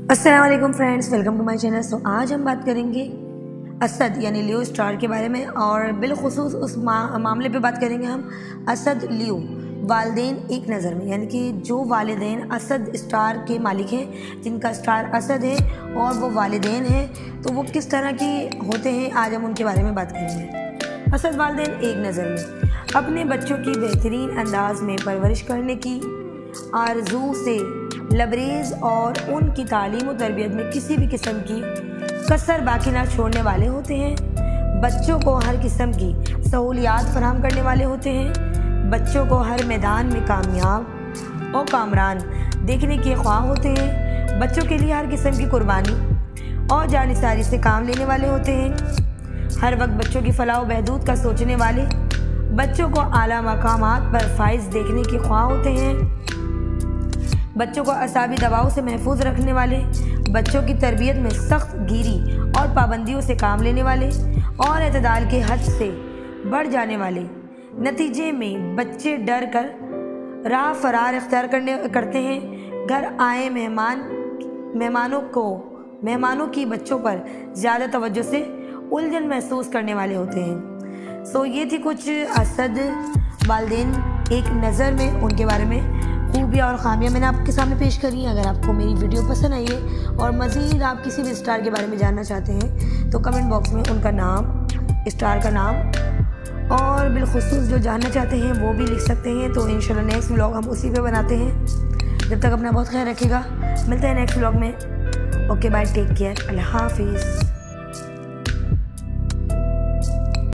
अस्सलाम वालेकुम friends, welcome to my channel. So आज हम बात करेंगे असद यानी लियो स्टार के बारे में, और बिलखुसूस उस मामले पे बात करेंगे हम असद लियो वालिदैन एक नज़र में, यानी कि जो वालिदैन असद स्टार के मालिक हैं, जिनका स्टार असद है और वो वालिदैन हैं, तो वो किस तरह के होते हैं, आज हम उनके बारे में बात करेंगे। असद वालिदैन एक नज़र में अपने बच्चों की बेहतरीन अंदाज में परवरिश करने की आरजू से लबरेज और उनकी तालीम और तरबियत में किसी भी किस्म की कसर बाकी ना छोड़ने वाले होते हैं। बच्चों को हर किस्म की सहूलियात फराहम करने वाले होते हैं। बच्चों को हर मैदान में कामयाब और कामरान देखने के ख्वाह होते हैं। बच्चों के लिए हर किस्म की कुर्बानी और जानिसारी से काम लेने वाले होते हैं। हर वक्त बच्चों की फलाह व बहबूद का सोचने वाले, बच्चों को आला मकामात पर फाइज देखने के ख्वाह होते हैं। बच्चों को असाबी दबाव से महफूज रखने वाले, बच्चों की तरबियत में सख्त गिरी और पाबंदियों से काम लेने वाले और एतदाल के हद से बढ़ जाने वाले। नतीजे में बच्चे डर कर राह फरार इख्तियार करते हैं। घर आए मेहमानों की बच्चों पर ज़्यादा तवज्जो से उलझन महसूस करने वाले होते हैं। सो ये थी कुछ असद वालिदैन एक नज़र में, उनके बारे में खूबियाँ और ख़ामियाँ मैंने आपके सामने पेश करी हैं। अगर आपको मेरी वीडियो पसंद आई है और मज़ीद आप किसी भी स्टार के बारे में जानना चाहते हैं तो कमेंट बॉक्स में उनका नाम, स्टार का नाम और बिलखुसूस जो जानना चाहते हैं वो भी लिख सकते हैं। तो इंशाल्लाह नेक्स्ट व्लॉग हम उसी पे बनाते हैं। जब तक अपना बहुत ख्याल रखिएगा, मिलते हैं नेक्स्ट व्लॉग में। ओके बाय, टेक केयर, अल्लाह हाफिज़।